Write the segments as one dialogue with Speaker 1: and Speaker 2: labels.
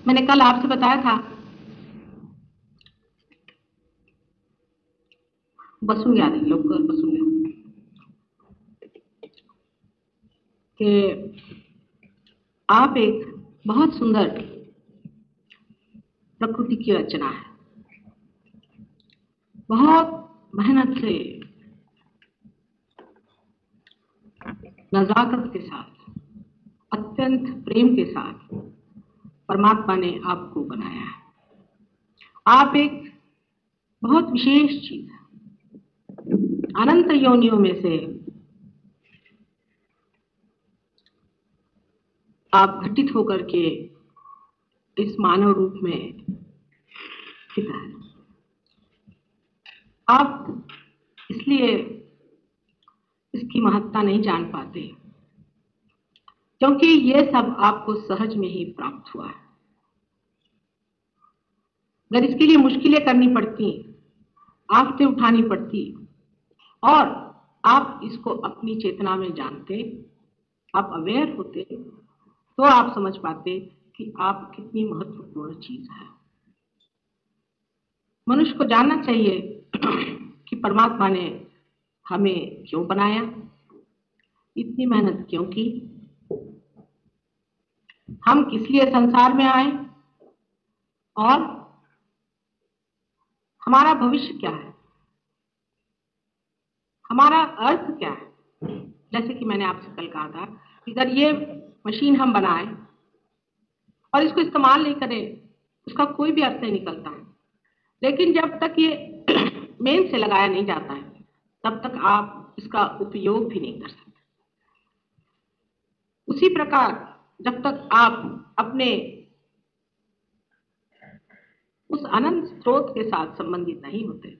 Speaker 1: मैंने कल आपसे बताया था बसूंगी आ रही लोग बसूंगी कि आप एक बहुत सुंदर प्रकृति की रचना है। बहुत मेहनत से, नजाकत के साथ, अत्यंत प्रेम के साथ परमात्मा ने आपको बनाया है। आप एक बहुत विशेष चीज है। अनंत योनियों में से आप घटित होकर के इस मानव रूप में स्थित है। आप इसलिए इसकी महत्ता नहीं जान पाते क्योंकि ये सब आपको सहज में ही प्राप्त हुआ है। अगर इसके लिए मुश्किलें करनी पड़ती, आफतें उठानी पड़ती और आप इसको अपनी चेतना में जानते, आप अवेयर होते, तो आप समझ पाते कि आप कितनी महत्वपूर्ण चीज है। मनुष्य को जानना चाहिए कि परमात्मा ने हमें क्यों बनाया, इतनी मेहनत क्यों की, हम किस लिए संसार में आए और हमारा भविष्य क्या है, हमारा अर्थ क्या है। जैसे कि मैंने आपसे कल कहा था कि अगर ये मशीन हम बनाए और इसको इस्तेमाल नहीं करें, उसका कोई भी अर्थ नहीं निकलता है। लेकिन जब तक ये मेन से लगाया नहीं जाता है, तब तक आप इसका उपयोग भी नहीं कर सकते। उसी प्रकार जब तक आप अपने उस अनंत स्रोत के साथ संबंधित नहीं होते,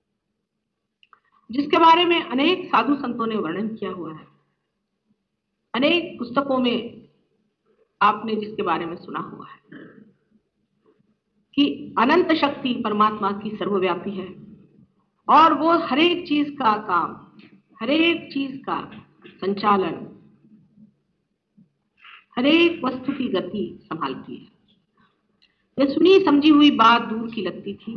Speaker 1: जिसके बारे में अनेक साधु संतों ने वर्णन किया हुआ है, अनेक पुस्तकों में आपने जिसके बारे में सुना हुआ है कि अनंत शक्ति परमात्मा की सर्वव्यापी है और वो हर एक चीज का काम, हर एक चीज का संचालन, हर एक वस्तु की गति संभालती है। ये सुनी समझी हुई बात दूर की लगती थी।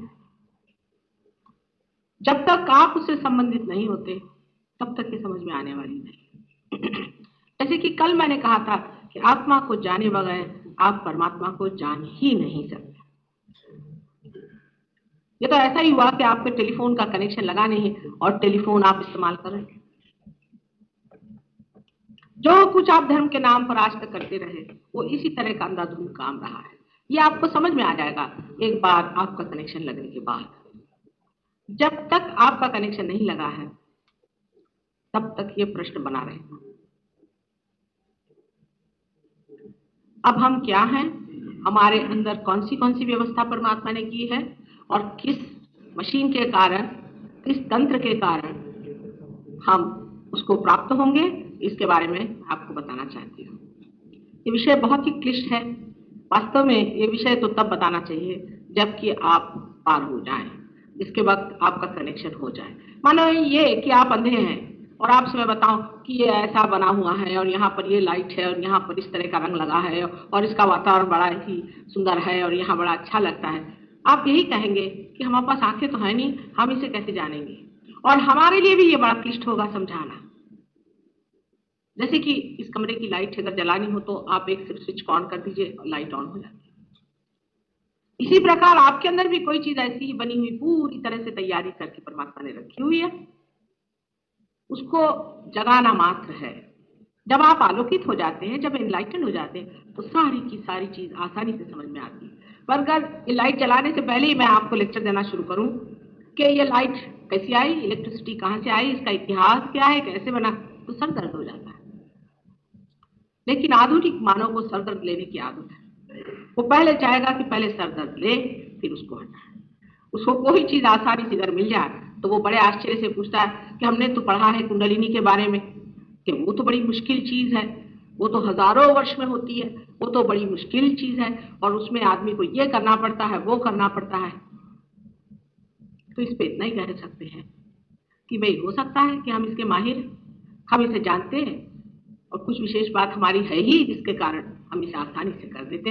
Speaker 1: जब तक आप उससे संबंधित नहीं होते, तब तक ये समझ में आने वाली नहीं। जैसे कि कल मैंने कहा था कि आत्मा को जाने बगैर आप परमात्मा को जान ही नहीं सकते। ये तो ऐसा ही हुआ कि आपके टेलीफोन का कनेक्शन लगा नहीं है और टेलीफोन आप इस्तेमाल कर रहे हैं। जो कुछ आप धर्म के नाम पर आज तक करते रहे, वो इसी तरह का अंधाधुंध काम रहा है। ये आपको समझ में आ जाएगा एक बार आपका कनेक्शन लगने के बाद। जब तक आपका कनेक्शन नहीं लगा है, तब तक ये प्रश्न बना रहेगा। अब हम क्या हैं, हमारे अंदर कौन सी व्यवस्था परमात्मा ने की है और किस मशीन के कारण, किस तंत्र के कारण हम उसको प्राप्त होंगे, इसके बारे में आपको बताना चाहती हूँ। ये विषय बहुत ही क्लिष्ट है। वास्तव में ये विषय तो तब बताना चाहिए जबकि आप पार हो जाएं, इसके वक्त आपका कनेक्शन हो जाए। मानो ये कि आप अंधे हैं और आपसे मैं बताऊं कि ये ऐसा बना हुआ है और यहाँ पर ये लाइट है और यहाँ पर इस तरह का रंग लगा है और इसका वातावरण बड़ा ही सुंदर है और यहाँ बड़ा अच्छा लगता है। आप यही कहेंगे कि हमारे पास आंखें तो है नहीं, हम इसे कैसे जानेंगे। और हमारे लिए भी ये बड़ा क्लिष्ट होगा समझाना। जैसे कि इस कमरे की लाइट अगर जलानी हो तो आप एक सिर्फ स्विच ऑन कर दीजिए, लाइट ऑन हो जाती है। इसी प्रकार आपके अंदर भी कोई चीज ऐसी ही बनी हुई, पूरी तरह से तैयारी करके परमात्मा ने रखी हुई है, उसको जगाना मात्र है। जब आप आलोकित हो जाते हैं, जब एनलाइटन हो जाते हैं, तो सारी की सारी चीज आसानी से समझ में आती है। पर अगर ये लाइट जलाने से पहले ही मैं आपको लेक्चर देना शुरू करूं कि ये लाइट कैसी आई, इलेक्ट्रिसिटी कहां से आई, इसका इतिहास क्या है, कैसे बना, तो सर दर्द हो जाता है। लेकिन आधुनिक मानव को सर दर्द लेने की आदत है। वो पहले चाहेगा कि पहले सर दर्द ले, फिर उसको हटाए। उसको कोई चीज आसानी से अगर मिल जाए तो वो बड़े आश्चर्य से पूछता है कि हमने तो पढ़ा है कुंडलिनी के बारे में कि वो तो बड़ी मुश्किल चीज है, वो तो हजारों वर्ष में होती है, वो तो बड़ी मुश्किल चीज है और उसमें आदमी को ये करना पड़ता है, वो करना पड़ता है। तो इस पे इतना ही कह सकते हैं कि भाई हो सकता है कि हम इसके माहिर, हम इसे जानते हैं और कुछ विशेष बात हमारी है ही जिसके कारण हम इसे आसानी से कर देते हैं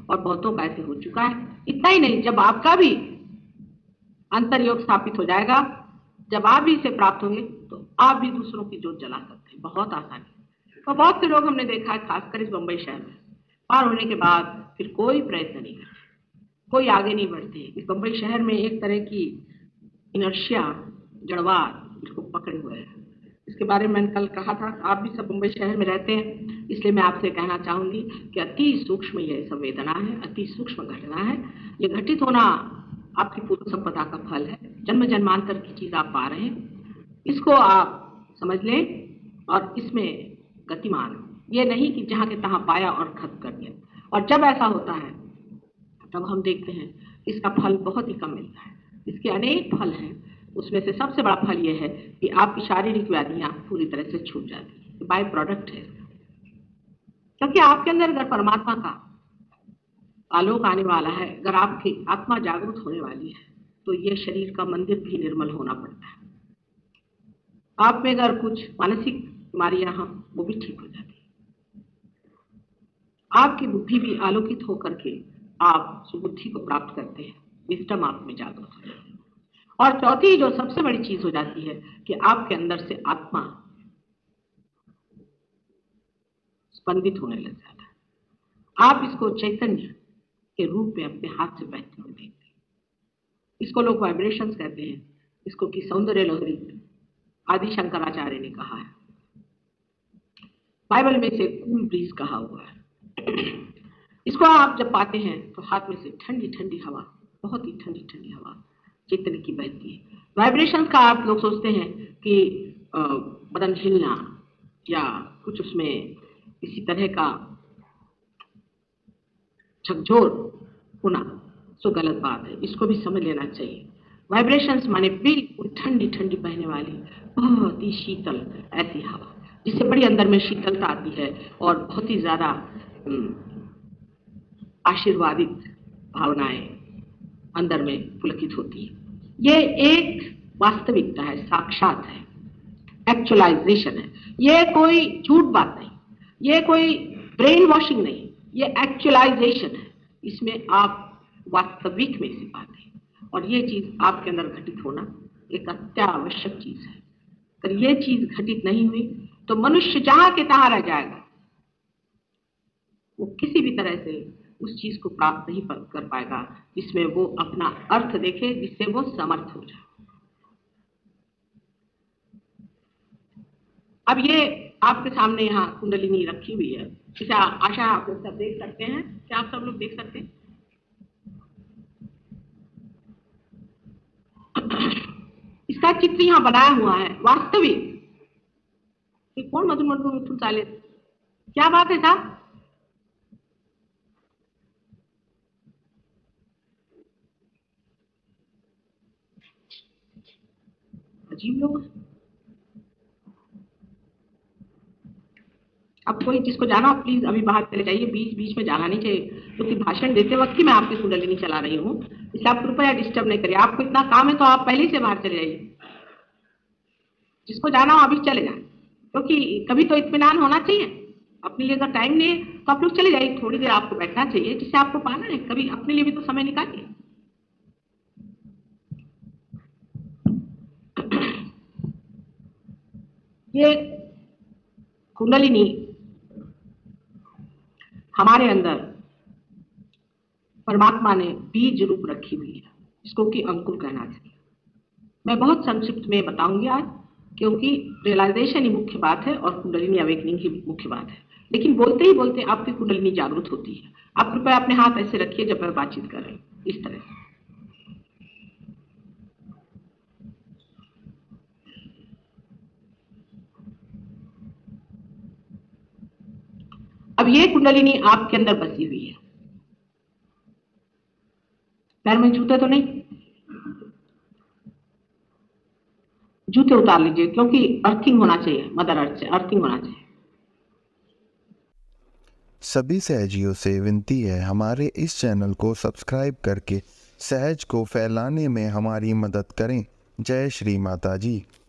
Speaker 1: और बहुतों का ऐसे हो चुका है। इतना ही नहीं, जब आपका भी अंतर्योग स्थापित हो जाएगा, जब आप भी इसे प्राप्त होंगे तो आप भी दूसरों की जोत जला सकते हैं बहुत आसानी। तो बहुत से लोग हमने देखा है, खासकर इस बंबई शहर में, पार होने के बाद फिर कोई प्रयत्न नहीं करते, कोई आगे नहीं बढ़ते। इस बंबई शहर में एक तरह की इनर्शिया, जड़वाद इसको पकड़े हुए है। इसके बारे में मैंने कल कहा था, आप भी सब मुंबई शहर में रहते हैं, इसलिए मैं आपसे कहना चाहूंगी कि अति सूक्ष्म यह संवेदना है, अति सूक्ष्म घटना है। ये घटित होना आपकी पूर्व संपदा का फल है, जन्म जन्मांतर की चीज आप पा रहे हैं। इसको आप समझ लें और इसमें गतिमान, ये नहीं कि जहां के तहां पाया और खत्म कर दिया। और जब ऐसा होता है तब हम देखते हैं इसका फल बहुत ही कम मिलता है। इसके अनेक फल हैं, उसमें से सबसे बड़ा फल यह है कि आपकी शारीरिक व्याधियां पूरी तरह से छूट जाती है, बाय प्रोडक्ट है। क्योंकि आपके अंदर अगर परमात्मा का आलोक आने वाला है, अगर आपकी आत्मा जागरूक होने वाली है, तो ये शरीर का मंदिर भी निर्मल होना पड़ता है। आप में अगर कुछ मानसिक बीमारियां हैं, वो भी ठीक हो जाती है। आपकी बुद्धि भी आलोकित होकर के आप सुबुद्धि को प्राप्त करते हैं, विजडम आप में जागरूक हो जाती है। और चौथी जो सबसे बड़ी चीज हो जाती है कि आपके अंदर से आत्मा स्पंदित होने लग जाता है। आप इसको चैतन्य के रूप में अपने हाथ से बहते हुए देखते हैं। इसको लोग वाइब्रेशंस कहते हैं, इसको कि सौंदर्य लहरी आदि शंकराचार्य ने कहा है। बाइबल में इसे कूल ब्रीज कहा हुआ है। इसको आप जब पाते हैं तो हाथ में से ठंडी ठंडी हवा, बहुत ही ठंडी ठंडी हवा चैतन्य की बहती है। वाइब्रेशंस का आप लोग सोचते हैं कि बदन हिलना या कुछ उसमें इसी तरह का झकझोर होना, सो गलत बात है, इसको भी समझ लेना चाहिए। वाइब्रेशंस माने बिल्कुल ठंडी ठंडी बहने वाली बहुत ही शीतल ऐसी हवा, जिससे बड़ी अंदर में शीतलता आती है और बहुत ही ज्यादा आशीर्वादित भावनाएं अंदर में पुलकित होती है। ये एक वास्तविकता है, साक्षात है, एक्चुअलाइजेशन है। ये कोई झूठ बात नहीं, ये कोई ब्रेन वॉशिंग नहीं, ये एक्चुअलाइजेशन है। इसमें आप वास्तविक में से पाते हैं और ये चीज आपके अंदर घटित होना एक अत्यावश्यक चीज है। अगर ये चीज घटित नहीं हुई तो मनुष्य जहां के तहां रह जाएगा, वो किसी भी तरह से उस चीज को प्राप्त नहीं कर पाएगा जिसमें वो अपना अर्थ देखे, जिससे वो समर्थ हो जाए। अब ये आपके सामने यहाँ कुंडलिनी रखी हुई है, इसे आशा आप लोग सब देख सकते हैं। क्या आप सब लोग देख सकते हैं? इसका चित्र यहाँ बनाया हुआ है वास्तविक। कौन मधुर मधुर मिथुन चाले, क्या बात है साहब? अजीब लोग। अब कोई जिसको जाना हो प्लीज अभी बाहर चले जाइए, बीच बीच में जाना नहीं चाहिए, क्योंकि भाषण देते वक्त ही मैं आपकी कुंडलिनी चला रही हूँ, इसलिए आप कृपया डिस्टर्ब नहीं करिए। आपको इतना काम है तो आप पहले से बाहर चले जाइए, जिसको जाना हो अभी चले जाए, क्योंकि कभी तो इत्मीनान होना चाहिए। अपने लिए अगर टाइम नहीं है तो आप लोग चले जाइए, थोड़ी देर आपको बैठना चाहिए, जिससे आपको पाना है, कभी अपने लिए भी तो समय निकालिए। ये कुंडलिनी हमारे अंदर परमात्मा ने बीज रूप रखी हुई है, इसको कि अंकुर कहना चाहिए। मैं बहुत संक्षिप्त में बताऊंगी आज, क्योंकि रियलाइजेशन ही मुख्य बात है और कुंडलिनी अवेकनिंग ही मुख्य बात है। लेकिन बोलते ही बोलते आपकी कुंडलिनी जागरूक होती है। आप कृपया अपने हाथ ऐसे रखिए जब मैं बातचीत कर रही हूँ, इस तरह से। अब ये कुंडलिनी आपके अंदर बसी हुई है। पैर में जूते तो नहीं? जूते उतार लीजिए, क्योंकि अर्थिंग होना चाहिए, मदर अर्थ से अर्थिंग होना चाहिए।
Speaker 2: सभी सहजियों से विनती है, हमारे इस चैनल को सब्सक्राइब करके सहज को फैलाने में हमारी मदद करें। जय श्री माता जी।